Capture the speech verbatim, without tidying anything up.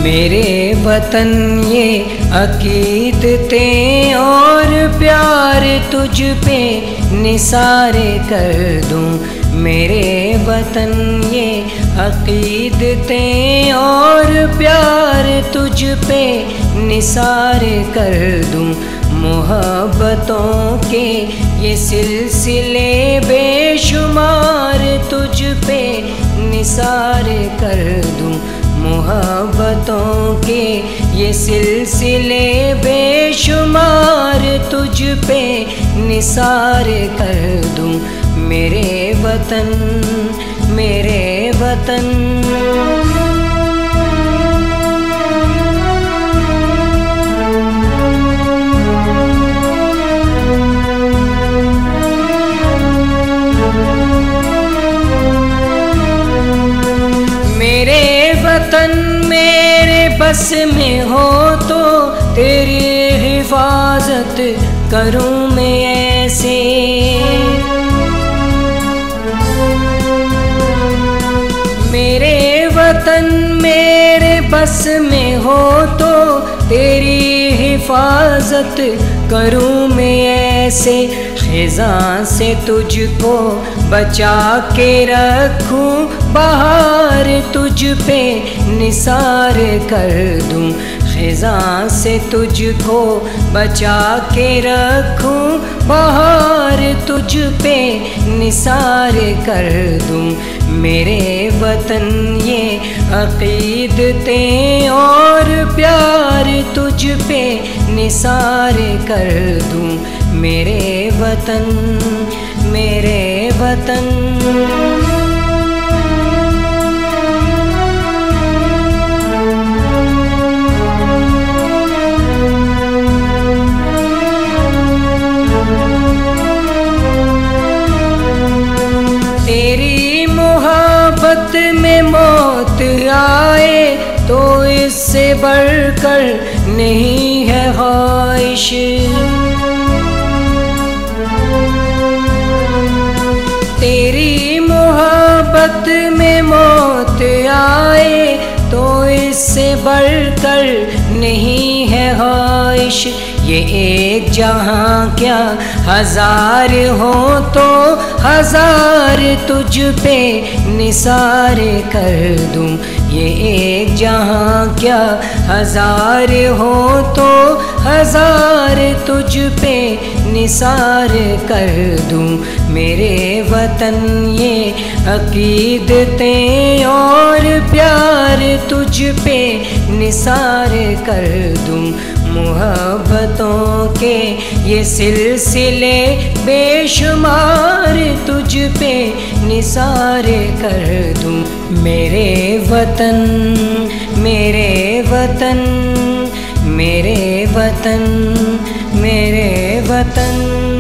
मेरे वतन ये अकीदतें और प्यार तुझ पे निसारे कर दूं। मेरे वतन ये अकीदतें और प्यार तुझ पे निसारे कर दूं। मोहब्बतों के ये सिलसिले बेशुमार तुझ पे निसारे कर दूं। मोहब्बतों के ये सिलसिले बेशुमार तुझ पे निसारे कर दूं। मेरे वतन मेरे वतन वतन मेरे बस में हो तो तेरी हिफाजत करूं मैं ऐसे। मेरे वतन मेरे बस में हो तो तेरी हिफाजत करूं मैं ऐसे। खिज़ां से तुझको बचा के रखूं, बहार तुझ पे निसार कर दूं। खिज़ां से तुझको बचा के रखूं, बहार तुझ पे निसार कर दूं। मेरे वतन ये अकीदतें और प्यार तुझ पे निसार कर दूं। मेरे वतन मेरे वतन तेरी मोहब्बत में मौत आए तो इससे बढ़कर नहीं है ख्वाहिश। तेरी मोहब्बत में मौत आए तो इससे बढ़कर नहीं है ख्वाहिश। ये एक जहां क्या हजार हो तो हजार तुझ पे निसार कर दूं। ये एक जहां क्या हजार हो तो हजार तुझ पे निसार कर दूं। मेरे वतन ये अकीदतें और प्यार तुझ पे निसार कर दूं। मोहब्बतों के ये सिलसिले बेशुमार तुझ पे निसार कर दूं। मेरे वतन मेरे वतन मेरे वतन मेरे वतन।